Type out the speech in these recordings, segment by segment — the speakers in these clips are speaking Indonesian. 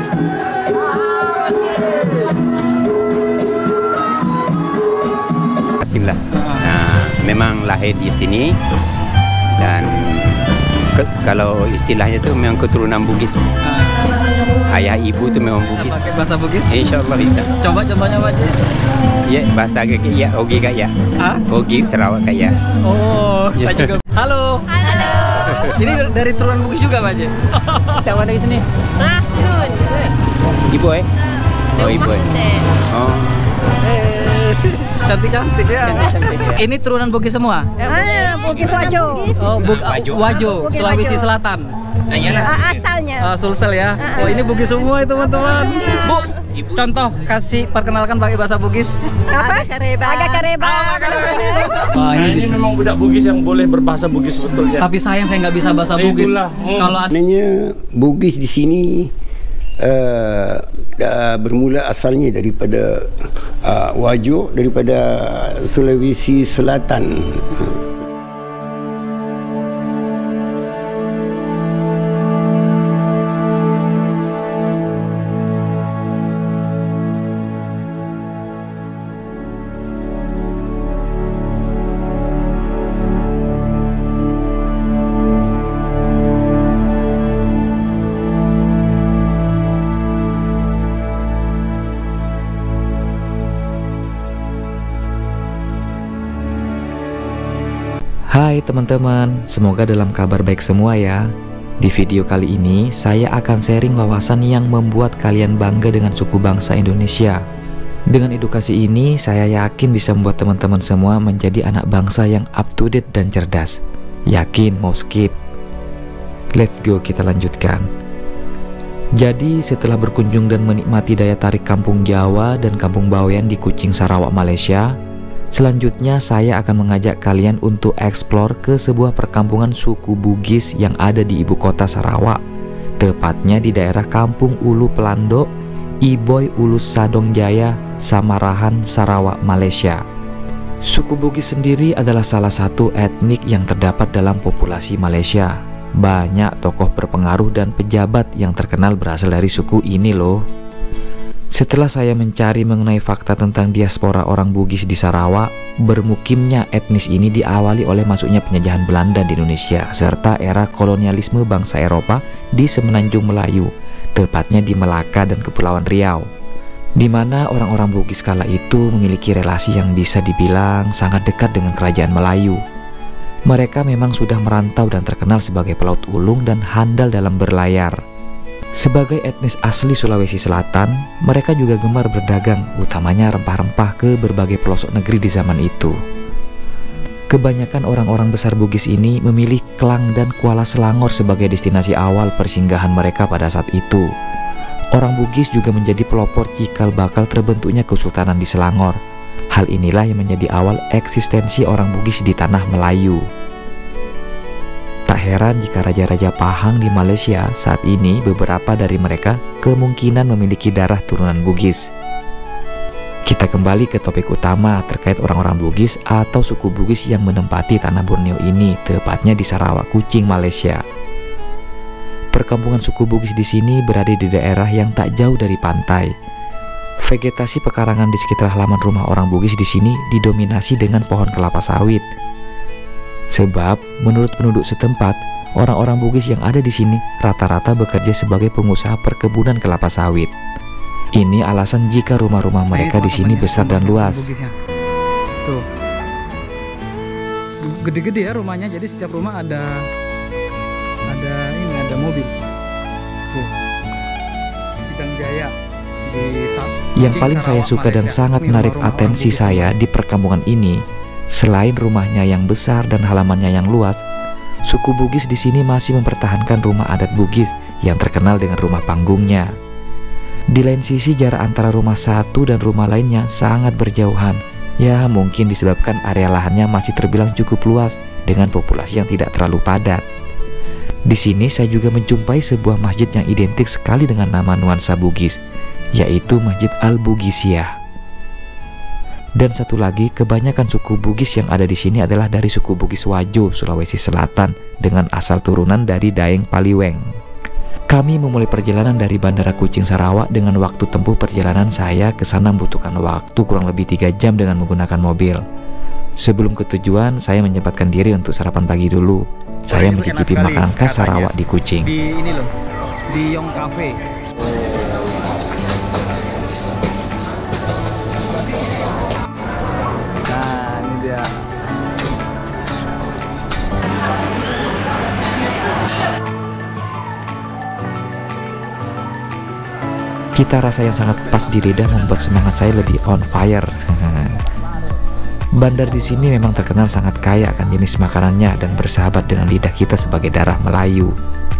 Bismillah. Nah, memang lahir di sini dan kalau istilahnya itu memang keturunan Bugis. Ayah ibu itu memang Bugis. Pakai bahasa Bugis? Insya Allah bisa. Coba contohnya Pak Haji. Ya, bahasa ya, Ogi kayak. Ogi Sarawak kayak. Oh, saya juga. Halo. Halo. Ini dari turunan Bugis juga Pak Haji? Kita mana di sini? Nah, yun. Ibu Oh, ibu. Oh. Cantik-cantik ya. Cantik-cantik ya. Ini turunan Bugis semua? Bugis Wajo. Oh, Wajo, Sulawesi Selatan. Nah, iyalah. Asalnya. Sulsel ya. Oh, ini Bugis semua ya teman-teman. Bu, contoh kasih perkenalkan pakai bahasa Bugis. Apa? Agak kareba. Wah, ini memang budak Bugis yang boleh berbahasa Bugis betulnya. Tapi sayang saya nggak bisa bahasa Bugis. Kalau Sebenarnya Bugis di sini bermula asalnya daripada Wajo, daripada Sulawesi Selatan. Hai teman-teman, semoga dalam kabar baik semua ya. Di video kali ini, saya akan sharing wawasan yang membuat kalian bangga dengan suku bangsa Indonesia. Dengan edukasi ini, saya yakin bisa membuat teman-teman semua menjadi anak bangsa yang up to date dan cerdas. Yakin mau skip? Let's go, kita lanjutkan. Jadi, setelah berkunjung dan menikmati daya tarik Kampung Jawa dan Kampung Bawean di Kuching, Sarawak, Malaysia, selanjutnya saya akan mengajak kalian untuk eksplor ke sebuah perkampungan suku Bugis yang ada di ibu kota Sarawak, tepatnya di daerah Kampung Ulu Pelandok, Iboy Ulus Sadong Jaya, Samarahan, Sarawak, Malaysia. Suku Bugis sendiri adalah salah satu etnik yang terdapat dalam populasi Malaysia. Banyak tokoh berpengaruh dan pejabat yang terkenal berasal dari suku ini loh. Setelah saya mencari mengenai fakta tentang diaspora orang Bugis di Sarawak, bermukimnya etnis ini diawali oleh masuknya penjajahan Belanda di Indonesia serta era kolonialisme bangsa Eropa di Semenanjung Melayu, tepatnya di Melaka dan Kepulauan Riau, di mana orang-orang Bugis kala itu memiliki relasi yang bisa dibilang sangat dekat dengan kerajaan Melayu. Mereka memang sudah merantau dan terkenal sebagai pelaut ulung dan handal dalam berlayar. Sebagai etnis asli Sulawesi Selatan, mereka juga gemar berdagang, utamanya rempah-rempah ke berbagai pelosok negeri di zaman itu. Kebanyakan orang-orang besar Bugis ini memilih Klang dan Kuala Selangor sebagai destinasi awal persinggahan mereka pada saat itu. Orang Bugis juga menjadi pelopor cikal bakal terbentuknya Kesultanan di Selangor. Hal inilah yang menjadi awal eksistensi orang Bugis di tanah Melayu. Tak heran jika raja-raja Pahang di Malaysia saat ini beberapa dari mereka kemungkinan memiliki darah turunan Bugis. Kita kembali ke topik utama terkait orang-orang Bugis atau suku Bugis yang menempati tanah Borneo ini, tepatnya di Sarawak, Kuching, Malaysia. Perkampungan suku Bugis di sini berada di daerah yang tak jauh dari pantai. Vegetasi pekarangan di sekitar halaman rumah orang Bugis di sini didominasi dengan pohon kelapa sawit. Sebab, menurut penduduk setempat, orang-orang Bugis yang ada di sini rata-rata bekerja sebagai pengusaha perkebunan kelapa sawit. Ini alasan jika rumah-rumah mereka di sini besar dan luas. Tuh, gede-gede ya rumahnya. Jadi setiap rumah ada mobil. Tuh, Sidang Jaya di yang paling saya suka dan sangat menarik atensi saya di perkampungan ini, selain rumahnya yang besar dan halamannya yang luas, suku Bugis di sini masih mempertahankan rumah adat Bugis yang terkenal dengan rumah panggungnya. Di lain sisi, jarak antara rumah satu dan rumah lainnya sangat berjauhan. Ya, mungkin disebabkan area lahannya masih terbilang cukup luas dengan populasi yang tidak terlalu padat. Di sini saya juga menjumpai sebuah masjid yang identik sekali dengan nama nuansa Bugis, yaitu Masjid Al-Bugisiah. Dan satu lagi, kebanyakan suku Bugis yang ada di sini adalah dari suku Bugis Wajo, Sulawesi Selatan, dengan asal turunan dari Daeng Paliweng. Kami memulai perjalanan dari Bandara Kucing Sarawak dengan waktu tempuh perjalanan saya ke sana membutuhkan waktu kurang lebih 3 jam dengan menggunakan mobil. Sebelum ke tujuan, saya menyempatkan diri untuk sarapan pagi dulu. Saya mencicipi makanan khas Sarawak di Kucing. Di ini loh, di Yong Cafe. Nah, ini dia. Cita rasa yang sangat pas di lidah membuat semangat saya lebih on fire. Bandar di sini memang terkenal sangat kaya akan jenis makanannya dan bersahabat dengan lidah kita sebagai darah Melayu.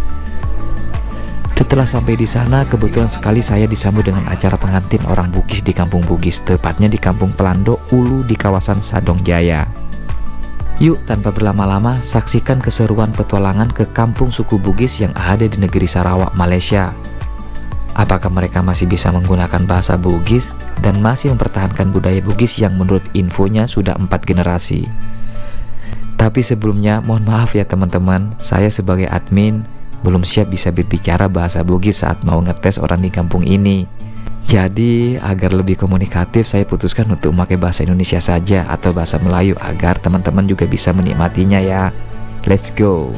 Setelah sampai di sana, kebetulan sekali saya disambut dengan acara pengantin orang Bugis di Kampung Bugis, tepatnya di Kampung Pelando Ulu di kawasan Sadong Jaya. Yuk, tanpa berlama-lama, saksikan keseruan petualangan ke kampung suku Bugis yang ada di negeri Sarawak, Malaysia. Apakah mereka masih bisa menggunakan bahasa Bugis dan masih mempertahankan budaya Bugis yang menurut infonya sudah 4 generasi? Tapi sebelumnya, mohon maaf ya teman-teman, saya sebagai admin belum siap bisa berbicara bahasa Bugis saat mau ngetes orang di kampung ini. Jadi, agar lebih komunikatif, saya putuskan untuk memakai bahasa Indonesia saja atau bahasa Melayu agar teman-teman juga bisa menikmatinya ya. Let's go!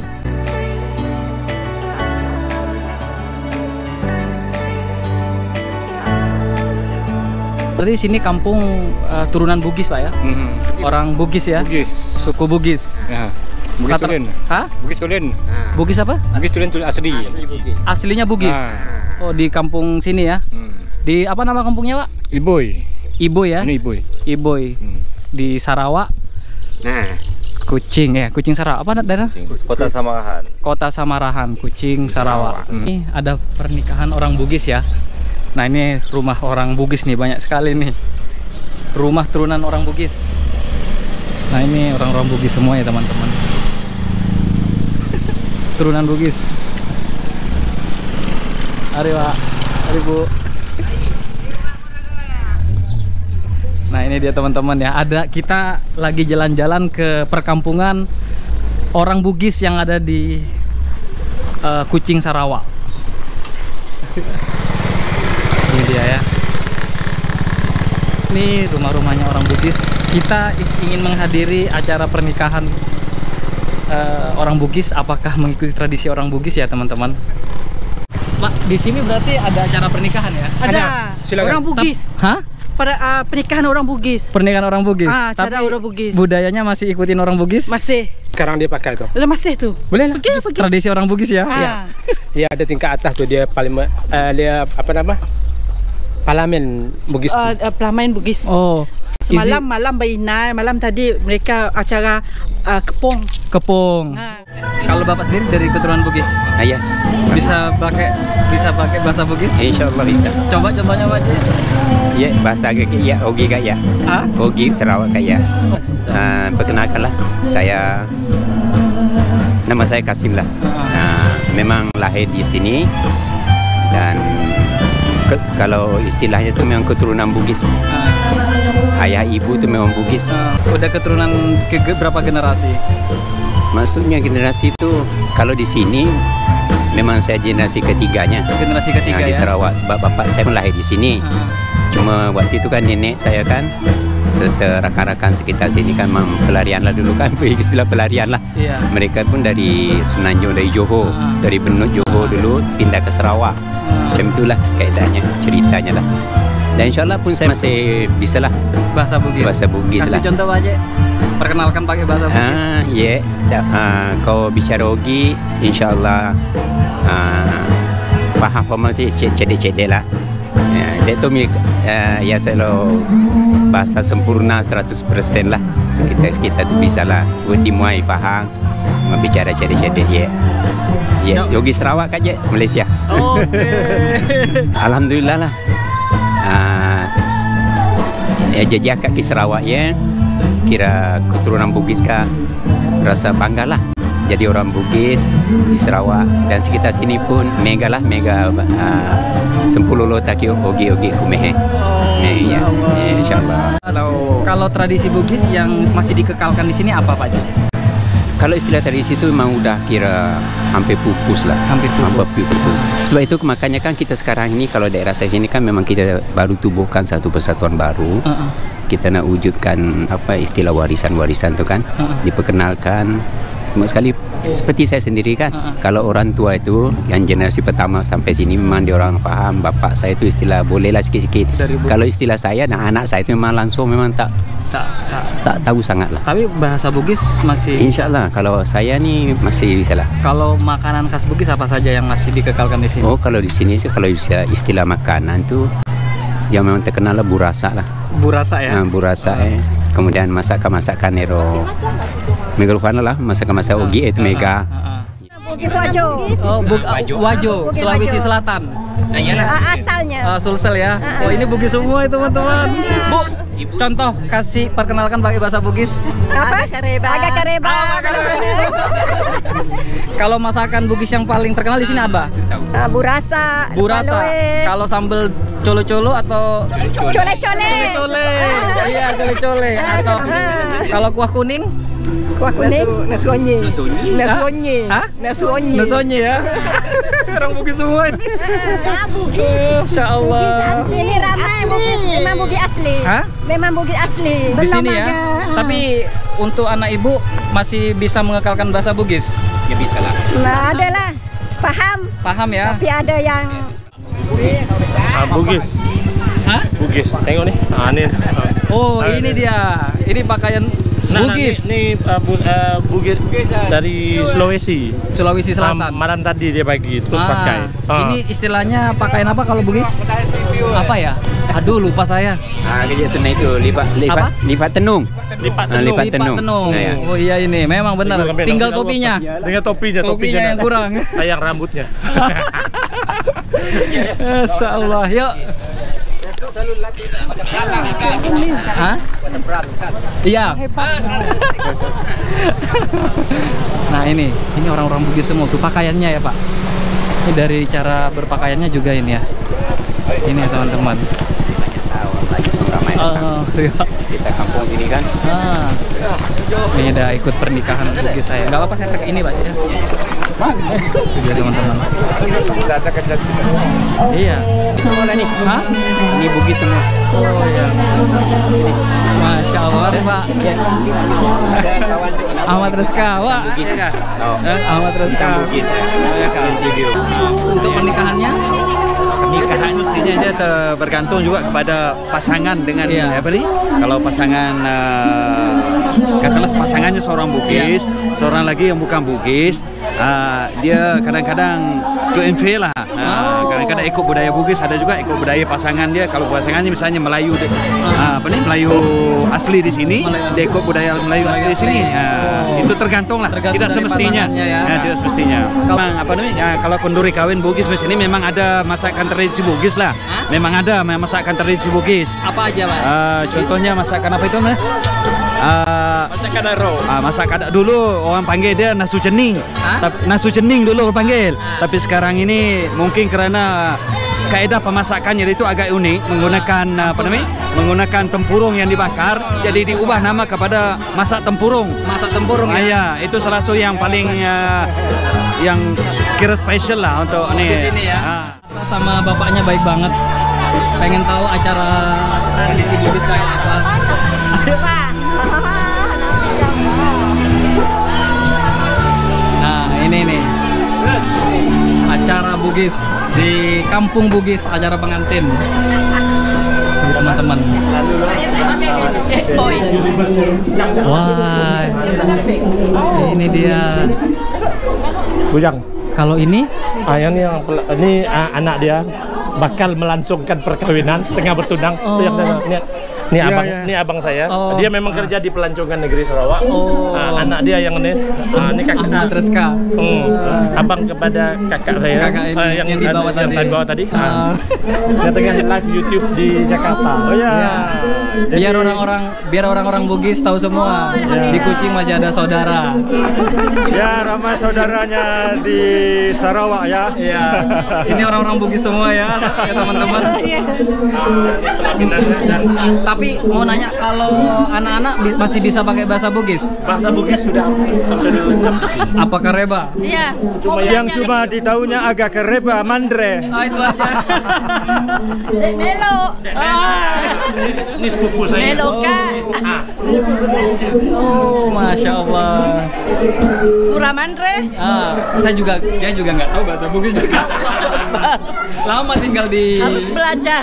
Tadi sini kampung turunan Bugis Pak ya? Orang Bugis ya? Bugis. Suku Bugis. Ya. Bugis Tulen. Hah? Bugis Tulen. Bugis apa? Bugis Tulen asli. Aslinya Bugis. Oh, di kampung sini ya? Di apa nama kampungnya Pak? Iboy. Iboy ya? Ini Iboy. Iboy. Di Sarawak. Nah, Kucing ya, Kucing Sarawak. Apa daerah? Kota Samarahan. Kota Samarahan, Kucing Sarawak. Ini ada pernikahan orang Bugis ya. Nah, ini rumah orang Bugis nih, banyak sekali nih. Rumah turunan orang Bugis. Nah, ini orang-orang Bugis semua ya teman-teman. Turunan Bugis. Mari Pak, mari Bu. Nah, ini dia teman-teman ya. Kita lagi jalan-jalan ke perkampungan orang Bugis yang ada di Kucing Sarawak. Ini dia ya. Ini rumah-rumahnya orang Bugis. Kita ingin menghadiri acara pernikahan orang Bugis. Apakah mengikuti tradisi orang Bugis ya teman-teman? Pak, di sini berarti ada acara pernikahan ya? Ada. Silakan. Orang Bugis. Hah? Pada pernikahan orang Bugis. Pernikahan orang Bugis? Cara Tapi orang Bugis. budayanya masih ikutin orang Bugis? Masih. Sekarang dia pakai tuh. Lah masih tuh. Boleh lah. Pergi. Tradisi orang Bugis ya? Dia ada tingkat atas tuh, dia paling dia apa nama? Parlimen Bugis. Parlimen Bugis. Oh. Semalam malam Bainai, malam tadi mereka acara kepong. Kepong. Kalau Bapak sendiri dari keturunan Bugis? ayah, Bisa pakai bahasa Bugis? insya Allah bisa. Contohnya Pak Ji. Ya, bahasa ya, Ogi kak ya. Hah? Ogi Sarawak kak ya. Perkenalkanlah, nama saya Kasim lah. Memang lahir di sini dan kalau istilahnya itu memang keturunan Bugis. Ayah ibu itu memang Bugis. Udah keturunan berapa generasi? Maksudnya generasi itu kalau di sini memang saya generasi ketiganya. Generasi ketiga Di ya? Sarawak sebab bapak saya pun lahir di sini. Cuma waktu itu kan nenek saya kan serta rakan-rakan sekitar sini kan memang pelarian lah dulu kan, istilah pelarian lah. Iya. Mereka pun dari Semenanjung, dari Johor, dari Benut Johor dulu pindah ke Sarawak. Macam itulah kaedahnya, ceritanya lah. Dan insyaAllah pun saya masih bisa lah Bahasa Bugis? bahasa Bugis Kasih lah. contoh Pak Ji. Perkenalkan pakai bahasa Bugis. Kau bicara Ogi, insyaAllah faham formal cedek-cedek lah. Dia tu ya selalu bahasa sempurna 100% lah. Sekitar tu bisa lah dimuai faham bicara cedek-cedek ya. Yogi Sarawak aja Malaysia. Alhamdulillah lah. Jadi akak di Sarawak ya, kira keturunan Bugis kah, rasa bangga lah jadi orang Bugis di Sarawak dan sekitar sini pun mega 10 lota ki ogi kumehe. Ya, insyaallah. Kalau tradisi Bugis yang masih dikekalkan di sini apa Pak Ji? Kalau istilah tradisi itu memang udah kira hampir pupus lah. Hampir pupus. Sebab itu makanya kan kita sekarang ini kalau daerah saya sini kan memang kita baru tubuhkan satu persatuan baru. Kita nak wujudkan apa istilah warisan-warisan itu kan, diperkenalkan. Cuma sekali seperti saya sendiri kan, kalau orang tua itu yang generasi pertama sampai sini memang dia orang faham. Bapak saya itu istilah bolehlah sikit-sikit. Kalau istilah saya, nah anak saya itu memang langsung memang tak tahu sangat lah. Tapi bahasa Bugis masih. Insya Allah kalau saya ni masih bisa lah. Kalau makanan khas Bugis apa saja yang masih dikekalkan di sini? Oh kalau di sini sih kalau bisa istilah makanan tu yang memang terkenal lah burasa lah. Burasa ya. Burasa kemudian masakan ero. Megalofana lah masakan ogi itu mega. Bugis Wajo. Oh, Wajo, Sulawesi Selatan. Asalnya. Sulsel ya. Oh, ini Bugis semua ya teman-teman. Bu, contoh kasih perkenalkan pakai bahasa Bugis. Apa? Agak kareba. Kalau masakan Bugis yang paling terkenal di sini apa? Burasa. Burasa. Kalau sambal colo-colo atau Cole-cole. Cole. Iya, cole-cole. Atau kalau kuah kuning? Kuah kuning. Nasonye. Hah? Nasonye ya. Orang Bugis semua ini. Bugis. Masya Allah. Sini ramai Bugis. Memang Bugis asli. Hah? Memang Bugis asli. Di sini ya. Tapi untuk anak ibu masih bisa mengekalkan bahasa Bugis? Ya bisa lah. Nah, ada lah. Paham ya. Tapi ada yang Bugis. Hah? Bugis. Tengok nih. Ini. Oh, ini dia. Ini pakaian Bugis. Ini Bugis dari Sulawesi. Sulawesi Selatan. Malam tadi dia pagi terus pakai. Ini istilahnya pakaian apa kalau Bugis? Apa ya? Aduh, lupa saya. Kerja seni itu lipat tenung. Lipat tenung. Nah, ya. Oh iya ini memang benar. Tinggal topinya. Dengan topinya yang kurang. Sayang rambutnya. Masya Allah. Yuk. Hah? Iya. Nah ini orang-orang Bugis semua tuh pakaiannya ya Pak. Ini dari cara berpakaiannya juga ini ya. Ini ya teman-teman. Kita kampung sini kan. Ini udah ikut pernikahan Bugis saya. Gak apa-apa saya pakai ini Pak ya. Iya teman-teman. Iya. Semua lah nih. Hah? Ini Bugis semua. Oh iya. Masya Allah deh Pak. Ahmad Rizka. Wah. Ahmad Rizka. Bugis ya. Untuk pernikahannya? Pernikahan mestinya dia bergantung juga kepada pasangan dengan apa nih? Kalau pasangan katakanlah pasangannya seorang Bugis, seorang lagi yang bukan Bugis, dia kadang-kadang QMV lah. Kadang-kadang ikut budaya Bugis, ada juga ikut budaya pasangan dia. Kalau pasangannya misalnya Melayu, Melayu asli di sini, dia ikut budaya Melayu asli di sini. Itu tergantung lah, tidak semestinya. Tidak semestinya. Kalau kenduri kawin Bugis di sini memang ada masakan tradisi Bugis lah. Memang ada masakan tradisi Bugis. Apa aja Pak? Contohnya masakan apa itu? Masakan daro. Masakan dulu orang panggil dia nasu cening. Nasu cening dulu orang panggil. Tapi sekarang ini mungkin karena kaedah pemasakannya itu agak unik, menggunakan menggunakan tempurung yang dibakar, jadi diubah nama kepada masak tempurung. Masak tempurung ya? Iya, itu salah satu yang paling yang kira spesial lah untuk ini. Ya. Sama bapaknya baik banget. Pengen tahu acara tradisi Bugis kayak apa? Nah, ini nih. Acara Bugis di Kampung Bugis, acara pengantin. Teman-teman. Wah. Ini dia. Bujang. Kalau ini? Ini anak dia bakal melangsungkan perkawinan tengah bertunang. Ini abang saya. Dia memang kerja di pelancongan negeri Sarawak. Anak dia yang ini kakak Ahmad Rizka. Abang kepada kakak saya. Yang di bawah tadi. Yang tengah live YouTube di Jakarta. Oh ya. Biar orang-orang Bugis tahu semua. Di Kucing masih ada saudara. Ya, ramai saudaranya di Sarawak ya. Iya. Ini orang-orang Bugis semua ya, teman-teman. Tapi mau nanya, kalau anak-anak masih bisa pakai bahasa Bugis? Bahasa Bugis sudah apa Kareba? Iya. Yang cuma ditahunya agak Kareba, Mandre. Oh, itu aja. Melo. Ini sepupu saya. Melo Kak. Oh, Masya Allah. Pura Mandre. Dia juga nggak tahu bahasa Bugis juga. Lama tinggal di. Harus belajar.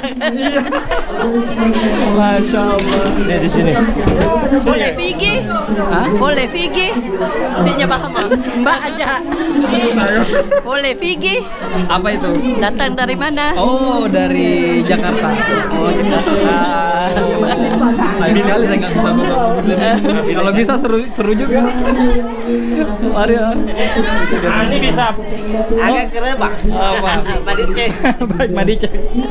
Masya Allah. Ini di sini. Boleh Figi? Boleh Figi? Sinya paham Mbak aja. Boleh Figi? Apa itu? Datang dari mana? Oh, dari Jakarta. Oh, Jakarta. Sayang sekali saya nggak bisa bahasa Bugis. Kalau bisa seru juga. Mari ya. Ini bisa. Agak Kareba. Apa? Madicek. Baik, Madicek.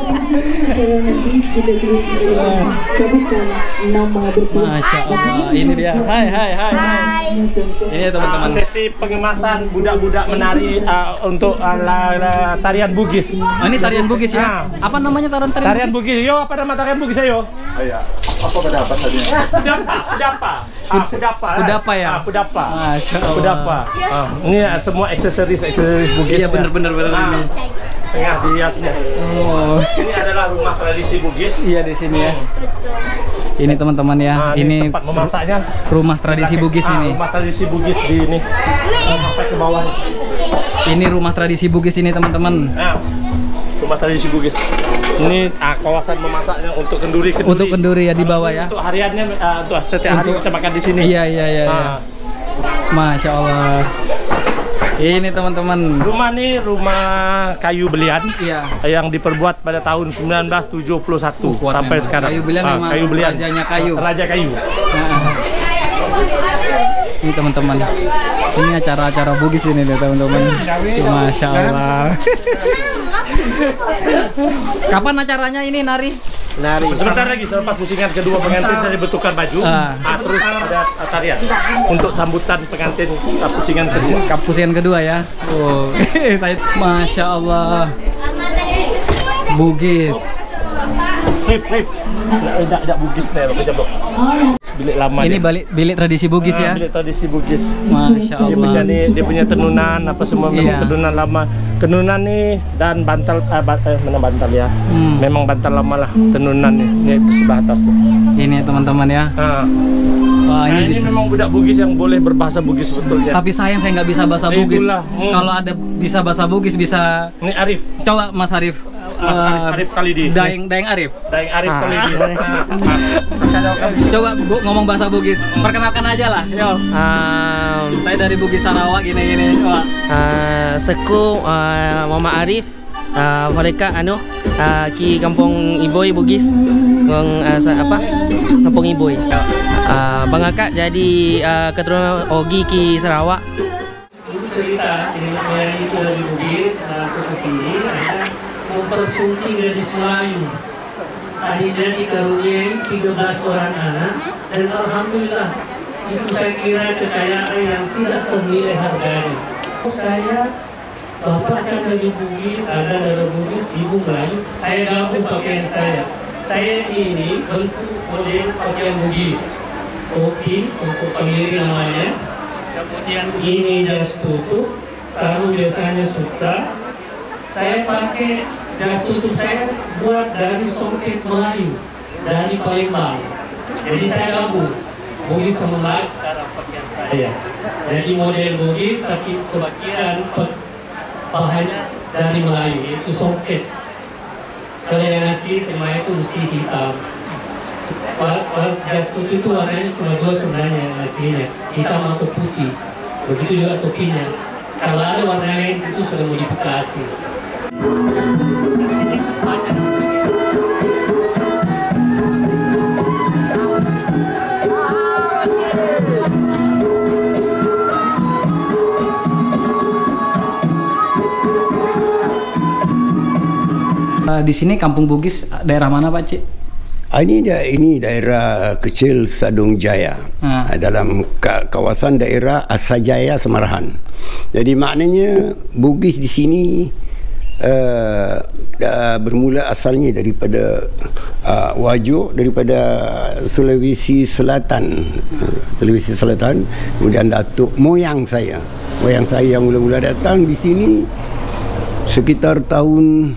Masya Allah. Ini dia. Hai. Ini teman-teman. Sesi pengemasan budak-budak menari untuk tarian Bugis. Oh, ini tarian Bugis ya? Apa namanya tarian Bugis? Yo, apa nama tarian Bugis yo? Iya. Apa pada apa tadi? Kudapa ya? Kudapa. Kudapa. Ini semua aksesoris Bugis. Iya, bener ini. Tengah dihiasnya. Oh. Ini adalah rumah tradisi Bugis. Iya, di sini ya. Ini teman-teman ya. Ini tempat memasaknya. Rumah tradisi Bugis ini. Rumah tradisi Bugis di ini. Sampai ke bawah. Ini rumah tradisi Bugis ini teman-teman. Rumah tradisi Bugis. Ini kawasan memasaknya untuk kenduri. Untuk kenduri ya di bawah ya. Untuk hariannya, untuk setiap hari kita makan di sini. Iya. Masya Allah. Ini teman-teman. Rumah ini rumah kayu belian. Iya. Yang diperbuat pada tahun 1971 sampai sekarang. Kayu belian memang kayu belian. rajanya kayu. Raja kayu. Ini teman-teman. Ini acara-acara Bugis ini deh teman-teman. Masya Allah. Kapan acaranya ini nari? Sebentar lagi selepas pusingan kedua pengantin dari bertukar baju, terus ada tarian untuk sambutan pengantin pusingan kedua. Pusingan kedua ya. Oh, Masya Allah. Bugis. Tidak Bugis nih, bilik lama. Ini bilik tradisi Bugis ya. Bilik tradisi Bugis. Masya Allah. Dia punya tenunan apa semua memang tenunan lama. Tenunan nih dan bantal mana bantal ya. Memang bantal lama lah tenunan nih. Ini di sebelah atas tuh. Ini teman-teman ya. Wah, ini memang budak Bugis yang boleh berbahasa Bugis betulnya. Tapi sayang saya nggak bisa bahasa Bugis. Kalau ada bisa bahasa Bugis bisa. Ini Arif. Coba Mas Arif. Arif Khalidi. Daeng Arif. Daeng Arif Khalidi. Coba ngomong bahasa Bugis. Perkenalkan aja lah. Yo. Saya dari Bugis Sarawak gini-gini. Seku Mama Arif. Mereka ki Kampung Iboy Bugis. Kampung Iboy. Bang Akak jadi keturunan Ogi ki Sarawak. Cerita ini itu dari Bugis ke sini mempersunting gadis Melayu. Akhirnya dikaruniai 13 orang anak dan alhamdulillah itu saya kira kekayaan yang tidak ternilai harganya. Saya bapak kan dari Bugis, ada dari Bugis, ibu Melayu. Saya gabung pakaian saya. Saya ini bentuk model pakaian Bugis. Topi untuk pengiring namanya. Kemudian ini jas tutup, sarung biasanya sutra. Saya pakai jas tutup saya buat dari songket Melayu, dari Palembang. Jadi saya gabung Bugis sama Melayu sekarang pakaian saya. Jadi model Bugis tapi sebagian bahannya dari Melayu, yaitu songket. Kalau yang asli tema itu mesti hitam. Jas tutup itu warnanya cuma dua sebenarnya yang aslinya, hitam atau putih. Begitu juga topinya. Kalau ada warna lain itu sudah modifikasi. Di sini Kampung Bugis daerah mana Pak Cik? Ini daerah kecil Sadung Jaya, dalam kawasan daerah Asajaya Semarahan. Jadi maknanya Bugis di sini bermula asalnya daripada Wajo, daripada Sulawesi Selatan. Kemudian datuk moyang saya yang mula-mula datang di sini sekitar tahun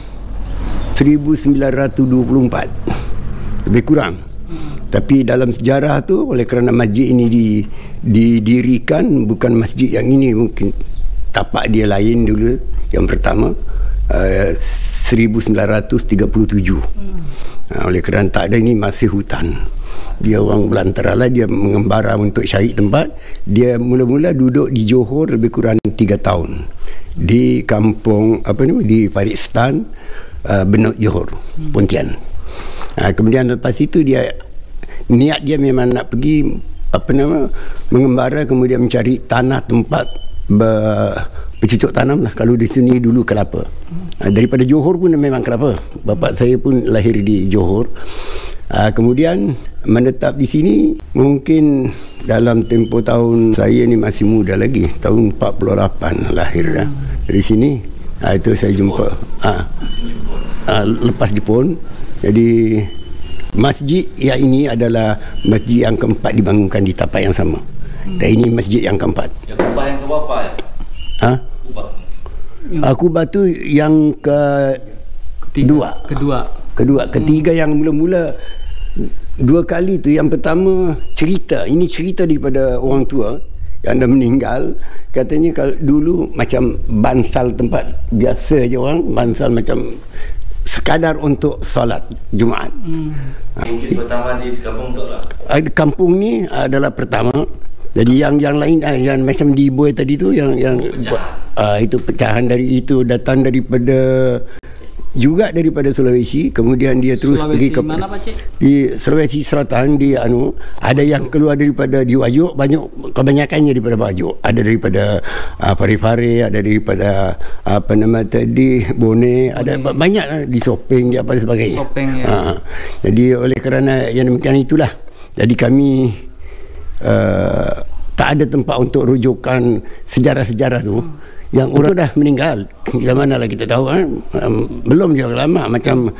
1924 lebih kurang. Tapi dalam sejarah tu, oleh kerana masjid ini didirikan, bukan masjid yang ini, mungkin tapak dia lain dulu yang pertama 1937. Oleh kerana tak ada, ini masih hutan. Dia orang belantara lah, dia mengembara untuk cari tempat. Dia mula-mula duduk di Johor lebih kurang 3 tahun di kampung di Paristan, Benut Johor, Pontian. Kemudian lepas itu niat dia memang nak pergi mengembara, kemudian mencari tanah tempat bercocok tanam lah. Kalau di sini dulu kelapa. Daripada Johor pun memang kelapa. Bapa saya pun lahir di Johor. Kemudian menetap di sini mungkin dalam tempoh tahun, saya ni masih muda lagi, tahun 48 lahir dah. Dari sini itu saya jumpa lepas Jepun. Jadi masjid yang ini adalah masjid yang keempat dibangunkan di tapak yang sama. Dan ini masjid yang keempat. Yang kubah yang keberapa ya? Kubah tu yang kedua. Ketiga yang mula-mula 2 kali tu. Yang pertama ini cerita daripada orang tua yang dah meninggal. Katanya kalau dulu macam bansal tempat biasa je orang, bansal macam sekadar untuk solat Jumaat. Mungkin pertama di kampung tu lah. Kampung ni adalah pertama. Jadi yang lain yang macam di Boy tadi tu yang itu pecahan dari itu, datang daripada Sulawesi. Kemudian dia terus pergi ke mana, Pak Cik? Di Sulawesi Selatan, di ada yang keluar daripada di Wajo, kebanyakannya daripada Wajo. Ada daripada Pare-Pare, ada daripada Bone, ada banyak di Sopeng, di apa sebagainya. Sopeng, ya. Jadi oleh kerana yang demikian itulah, jadi kami tak ada tempat untuk rujukan sejarah-sejarah tu. Yang orang dah meninggal, zaman mana lah kita tahu belum jauh lama. Macam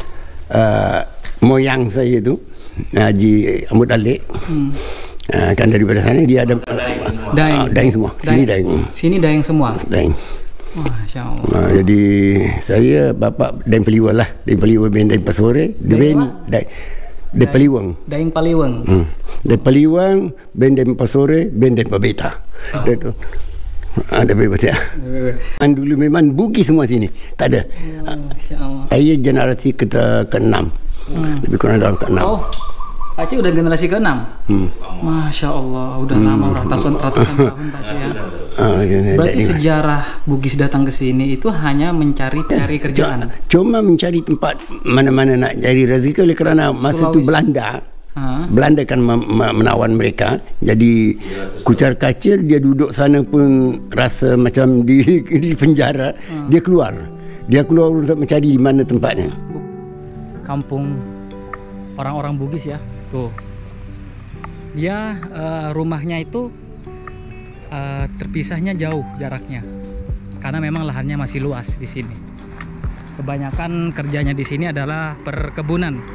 moyang saya tu, Haji Ahmad Alik, kan daripada sana dia ada daeng semua. Sini daeng. Sini daeng semua. Daeng. Masya Allah. Jadi saya bapa daeng Peliwang lah, daeng Peliwang ben daeng Pasore, daeng Peliwang. Daeng Peliwang. Daeng Peliwang ben daeng Pasore, ben daeng Babeta. Itu. Ada bebas ya. Dulu memang Bugis semua sini. Tak ada. Saya generasi ke-6. Lebih kurang dalam ke-6. Oh, Pak Cik udah generasi ke-6. Masya Allah, udah lama, ratusan tahun Pak Cik ya. Berarti sejarah Bugis datang ke sini itu hanya mencari kerjaan. Cuma mencari tempat mana-mana nak cari rezeki, oleh kerana masa itu Belanda kan menawan mereka. Jadi kucar kacir, dia duduk sana pun rasa macam di penjara. Dia keluar untuk mencari di mana tempatnya. Kampung orang-orang Bugis ya. Tuh. Dia rumahnya itu terpisahnya jauh jaraknya. Karena memang lahannya masih luas di sini. Kebanyakan kerjanya di sini adalah perkebunan.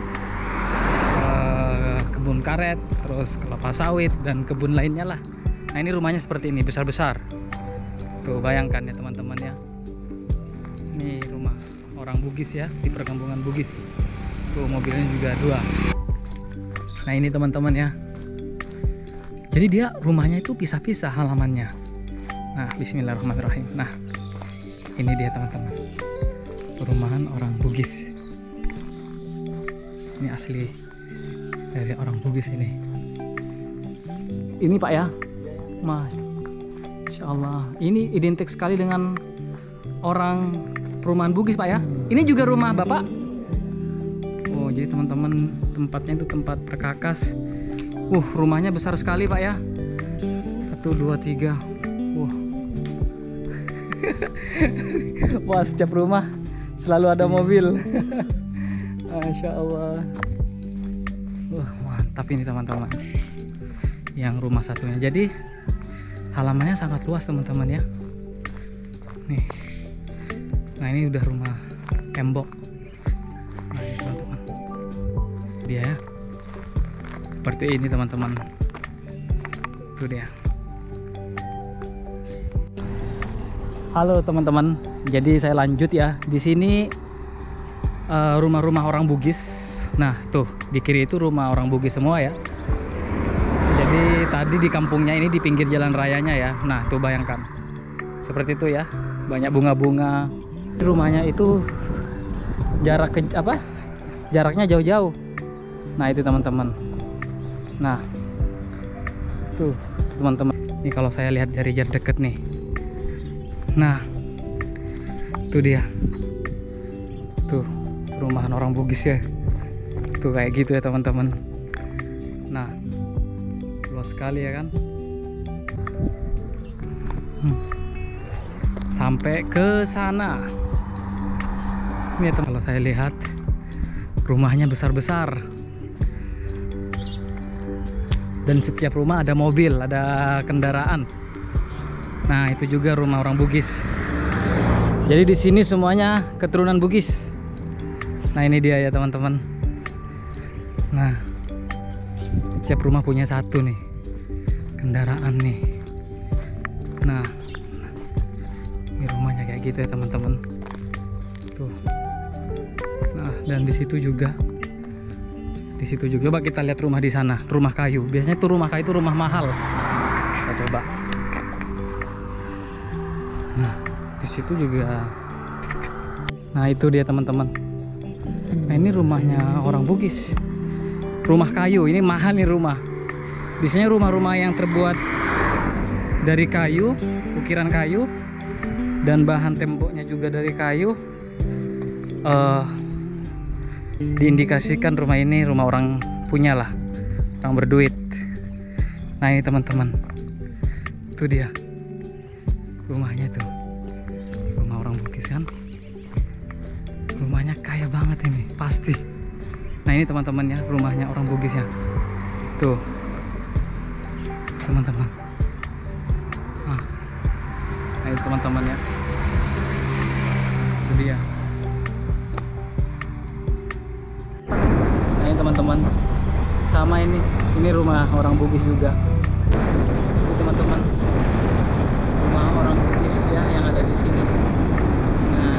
Kebun karet, terus kelapa sawit, dan kebun lainnya lah. Nah ini rumahnya seperti ini, besar-besar. Tuh bayangkan ya teman-teman ya. Ini rumah orang Bugis ya, di perkampungan Bugis. Tuh mobilnya juga 2. Nah ini teman-teman ya. Jadi dia rumahnya itu pisah-pisah halamannya. Nah bismillahirrahmanirrahim. Nah ini dia teman-teman, perumahan orang Bugis. Ini asli dari orang Bugis ini. Ini Pak ya, Masya Allah. Ini identik sekali dengan orang perumahan Bugis Pak ya. Ini juga rumah Bapak. Oh jadi teman-teman, tempatnya itu tempat perkakas. Rumahnya besar sekali Pak ya. 1, 2, 3. Wah setiap rumah selalu ada mobil. Masya Allah. Mantap ini teman-teman. Yang rumah satunya. Jadi halamannya sangat luas teman-teman ya. Nih. Nah ini udah rumah tembok. Nah ini teman-teman, dia ya seperti ini teman-teman. Itu dia. Halo teman-teman, jadi saya lanjut ya. Di sini rumah-rumah orang Bugis. Nah tuh di kiri itu rumah orang Bugis semua ya. Jadi tadi di kampungnya ini di pinggir jalan rayanya ya. Nah tuh bayangkan seperti itu ya, banyak bunga-bunga. Rumahnya itu jaraknya jauh-jauh. Nah itu teman-teman. Nah tuh teman-teman, ini kalau saya lihat dari jarak deket nih. Nah itu dia tuh perumahan orang Bugis ya. Tuh kayak gitu ya teman-teman. Nah luas sekali ya kan. Sampai ke sana. Ini teman, kalau saya lihat rumahnya besar-besar. Dan setiap rumah ada mobil, ada kendaraan. Nah, itu juga rumah orang Bugis. Jadi di sini semuanya keturunan Bugis. Nah, ini dia ya teman-teman. Nah, setiap rumah punya satu nih kendaraan nih. Nah, ini rumahnya kayak gitu ya teman-teman. Tuh. Nah, dan di situ juga. Di situ juga. Coba kita lihat rumah di sana, rumah kayu. Biasanya tuh rumah kayu itu rumah mahal. Kita coba. Nah, di situ juga. Nah, itu dia teman-teman. Nah, ini rumahnya orang Bugis. Rumah kayu, ini mahal nih rumah. Biasanya rumah-rumah yang terbuat dari kayu, ukiran kayu, dan bahan temboknya juga dari kayu. Diindikasikan rumah ini rumah orang punya lah, orang berduit. Nah ini teman-teman, itu dia rumahnya tuh, rumah orang Bugis kan. Rumahnya kaya banget ini pasti. Nah ini teman-teman ya, rumahnya orang Bugis ya. Tuh teman-teman. Nah ini teman-teman ya, itu dia. Nah ini teman-teman, sama ini rumah orang Bugis juga. Itu teman-teman, rumah orang Bugis ya yang ada di sini. Nah,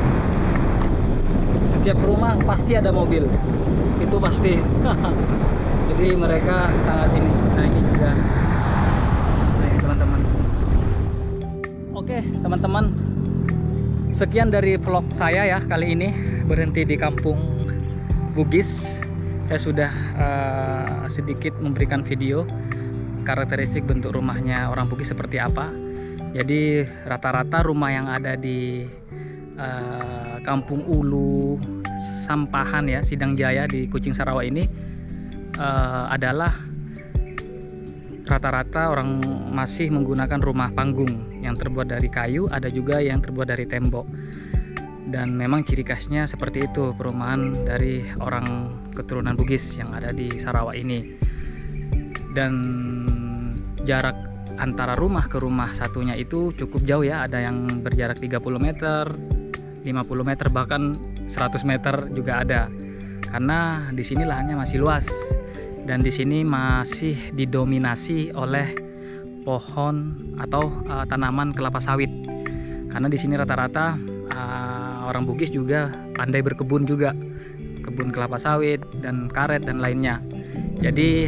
setiap rumah pasti ada mobil, itu pasti. Jadi mereka sangat ini. Nah ini juga. Nah ini teman-teman. Oke teman-teman, sekian dari vlog saya ya kali ini, berhenti di kampung Bugis. Saya sudah sedikit memberikan video karakteristik bentuk rumahnya orang Bugis seperti apa. Jadi rata-rata rumah yang ada di Kampung Ulu Sampahan ya, Sidang Jaya di Kucing Sarawak ini adalah rata-rata orang masih menggunakan rumah panggung yang terbuat dari kayu, ada juga yang terbuat dari tembok. Dan memang ciri khasnya seperti itu perumahan dari orang keturunan Bugis yang ada di Sarawak ini. Dan jarak antara rumah ke rumah satunya itu cukup jauh ya, ada yang berjarak 30 meter, 50 meter, bahkan 100 meter juga ada. Karena di sini lahannya masih luas dan di sini masih didominasi oleh pohon atau tanaman kelapa sawit. Karena di sini rata-rata orang Bugis juga pandai berkebun juga, kebun kelapa sawit dan karet dan lainnya. Jadi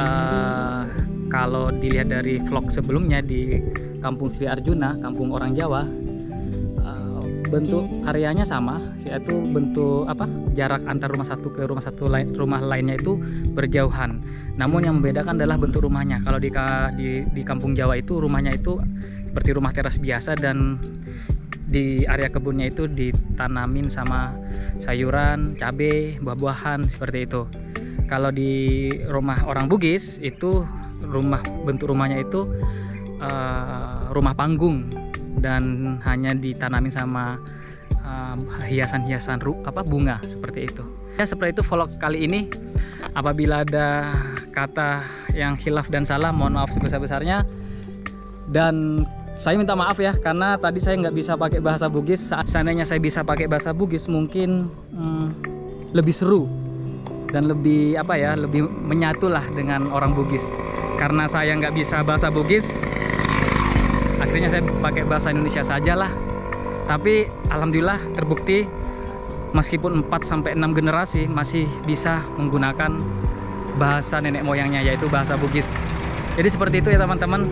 kalau dilihat dari vlog sebelumnya di Kampung Sri Arjuna, kampung orang Jawa, bentuk areanya sama, yaitu bentuk jarak antar rumah satu ke rumah lainnya itu berjauhan. Namun yang membedakan adalah bentuk rumahnya. Kalau di kampung Jawa itu rumahnya itu seperti rumah teras biasa, dan di area kebunnya itu ditanamin sama sayuran, cabai, buah-buahan seperti itu. Kalau di rumah orang Bugis itu bentuk rumahnya itu rumah panggung dan hanya ditanamin sama hiasan-hiasan bunga seperti itu. Ya seperti itu vlog kali ini. Apabila ada kata yang khilaf dan salah, mohon maaf sebesar-besarnya. Dan Saya minta maaf ya karena tadi saya nggak bisa pakai bahasa Bugis. Seandainya saya bisa pakai bahasa Bugis mungkin lebih seru dan lebih apa ya, lebih menyatu lah dengan orang Bugis. Karena saya nggak bisa bahasa Bugis, akhirnya saya pakai bahasa Indonesia saja lah. Tapi alhamdulillah terbukti meskipun 4-6 generasi masih bisa menggunakan bahasa nenek moyangnya, yaitu bahasa Bugis. Jadi seperti itu ya teman-teman.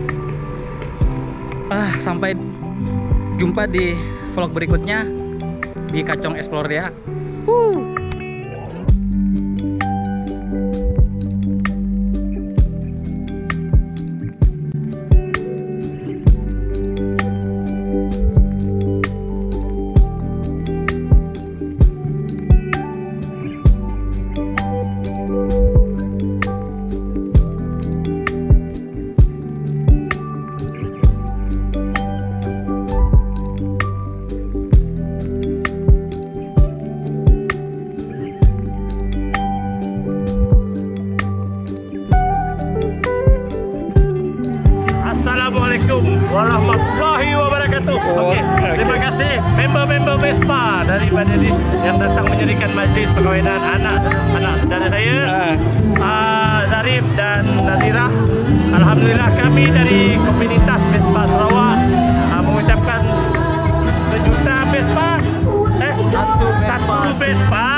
Sampai jumpa di vlog berikutnya di Kacong Explore ya. Assalamualaikum warahmatullahi wabarakatuh. Oke, terima kasih member-member Vespa daripada yang datang menjadikan majlis perkawinan anak saudara saya, Zarif dan Nazira. Alhamdulillah kami dari komunitas Vespa Sarawak mengucapkan 1 juta Vespa, 1 Vespa